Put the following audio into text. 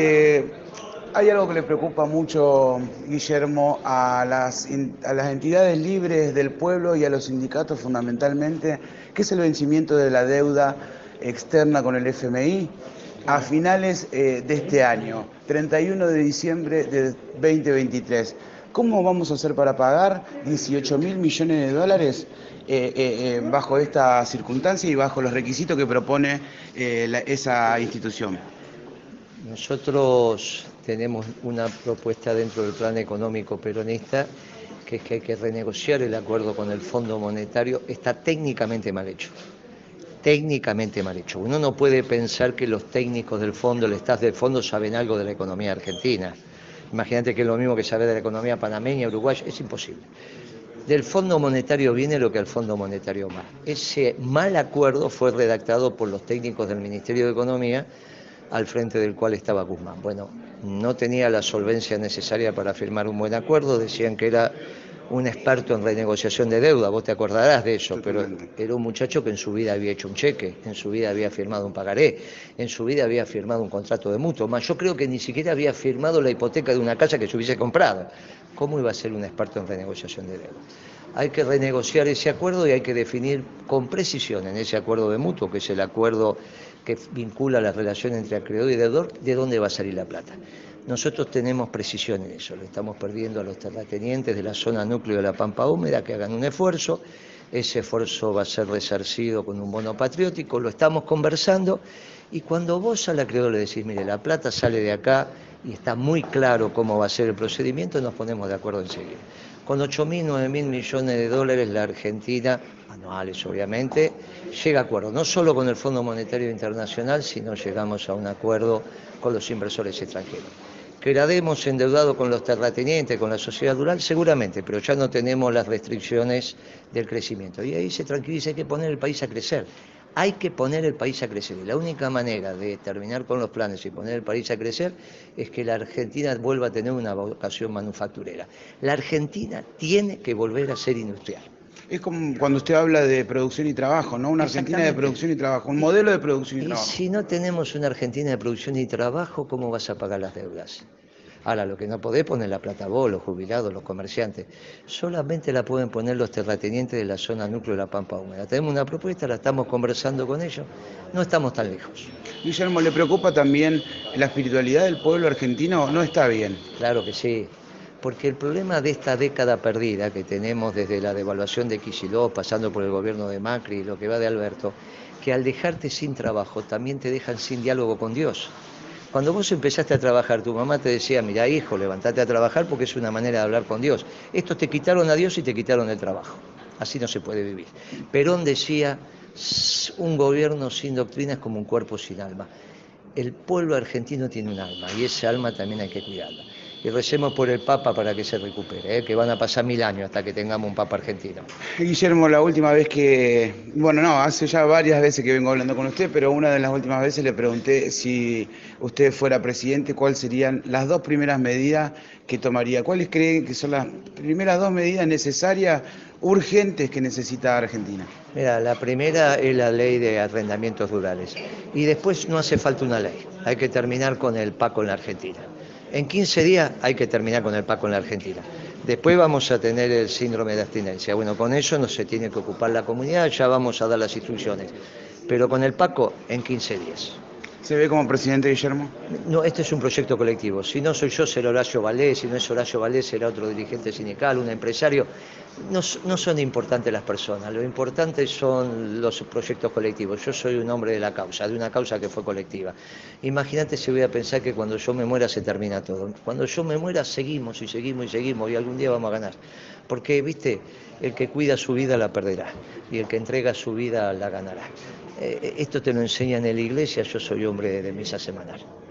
Hay algo que le preocupa mucho, Guillermo, a las entidades libres del pueblo y a los sindicatos fundamentalmente, que es el vencimiento de la deuda externa con el FMI a finales de este año, 31 de diciembre de 2023. ¿Cómo vamos a hacer para pagar 18.000 millones de dólares bajo esta circunstancia y bajo los requisitos que propone esa institución? Nosotros tenemos una propuesta dentro del plan económico peronista, que es que hay que renegociar el acuerdo con el Fondo Monetario. Está técnicamente mal hecho. Técnicamente mal hecho. Uno no puede pensar que los técnicos del fondo, el staff del fondo, saben algo de la economía argentina. Imagínate que es lo mismo que saber de la economía panameña, uruguaya, es imposible. Del Fondo Monetario viene lo que al Fondo Monetario va. Ese mal acuerdo fue redactado por los técnicos del Ministerio de Economía, al frente del cual estaba Guzmán. Bueno, no tenía la solvencia necesaria para firmar un buen acuerdo, decían que era un experto en renegociación de deuda, vos te acordarás de eso, Totalmente. pero era un muchacho que en su vida había hecho un cheque, en su vida había firmado un pagaré, en su vida había firmado un contrato de mutuo, más yo creo que ni siquiera había firmado la hipoteca de una casa que se hubiese comprado. ¿Cómo iba a ser un experto en renegociación de deuda? Hay que renegociar ese acuerdo y hay que definir con precisión en ese acuerdo de mutuo, que es el acuerdo que vincula la relación entre acreedor y deudor, de dónde va a salir la plata. Nosotros tenemos precisión en eso, le estamos perdiendo a los terratenientes de la zona núcleo de la Pampa Húmeda que hagan un esfuerzo, ese esfuerzo va a ser resarcido con un bono patriótico, lo estamos conversando, y cuando vos al acreedor le decís, mire, la plata sale de acá y está muy claro cómo va a ser el procedimiento, nos ponemos de acuerdo enseguida. Con 8.000, 9.000 millones de dólares la Argentina, anuales obviamente, llega a acuerdo, no solo con el Fondo Monetario Internacional, sino llegamos a un acuerdo con los inversores extranjeros. ¿Quedaremos endeudados con los terratenientes, con la sociedad rural? Seguramente, pero ya no tenemos las restricciones del crecimiento. Y ahí se tranquiliza, hay que poner el país a crecer. Hay que poner el país a crecer. Y la única manera de terminar con los planes y poner el país a crecer es que la Argentina vuelva a tener una vocación manufacturera. La Argentina tiene que volver a ser industrial. Es como cuando usted habla de producción y trabajo, ¿no? Una Argentina de producción y trabajo, un modelo de producción y Y trabajo. si no tenemos una Argentina de producción y trabajo, ¿cómo vas a pagar las deudas? Ahora, lo que no podés poner la plata vos, los jubilados, los comerciantes, solamente la pueden poner los terratenientes de la zona núcleo de la Pampa Húmeda. Tenemos una propuesta, la estamos conversando con ellos, no estamos tan lejos. Guillermo, ¿le preocupa también la espiritualidad del pueblo argentino? No está bien. Claro que sí, porque el problema de esta década perdida que tenemos desde la devaluación de Kicillof, pasando por el gobierno de Macri y lo que va de Alberto, que al dejarte sin trabajo también te dejan sin diálogo con Dios. Cuando vos empezaste a trabajar, tu mamá te decía, mira hijo, levantate a trabajar porque es una manera de hablar con Dios. Estos te quitaron a Dios y te quitaron el trabajo. Así no se puede vivir. Perón decía, un gobierno sin doctrina es como un cuerpo sin alma. El pueblo argentino tiene un alma y ese alma también hay que cuidarla. Y recemos por el Papa para que se recupere, que van a pasar 1000 años hasta que tengamos un Papa argentino. Guillermo, la última vez que, bueno, no, hace ya varias veces que vengo hablando con usted, pero una de las últimas veces le pregunté si usted fuera presidente, cuáles serían las dos primeras medidas que tomaría. ¿Cuáles creen que son las primeras dos medidas necesarias, urgentes que necesita Argentina? Mira, la primera es la ley de arrendamientos rurales y después no hace falta una ley, hay que terminar con el PACO en la Argentina. En 15 días hay que terminar con el PACO en la Argentina. Después vamos a tener el síndrome de abstinencia. Bueno, con eso no se tiene que ocupar la comunidad, ya vamos a dar las instrucciones. Pero con el PACO en 15 días. ¿Se ve como presidente, Guillermo? No, este es un proyecto colectivo. Si no soy yo, será Horacio Valdés. Si no es Horacio Valdés, será otro dirigente sindical, un empresario. No son importantes las personas, lo importante son los proyectos colectivos. Yo soy un hombre de la causa, de una causa que fue colectiva. Imagínate si voy a pensar que cuando yo me muera se termina todo. Cuando yo me muera seguimos y seguimos y seguimos y algún día vamos a ganar. Porque, viste, el que cuida su vida la perderá y el que entrega su vida la ganará. Esto te lo enseñan en la iglesia, yo soy hombre de misa semanal.